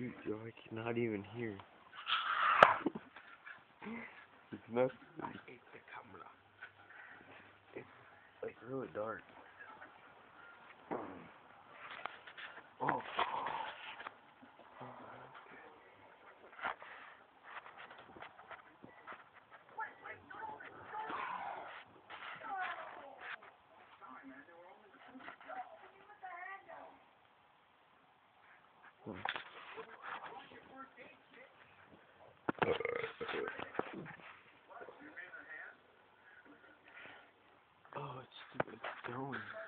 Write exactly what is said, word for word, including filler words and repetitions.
Dude, you're like not even here. It's nothing. It's the camera. It's like really dark. Oh. Oh, it's, it's going.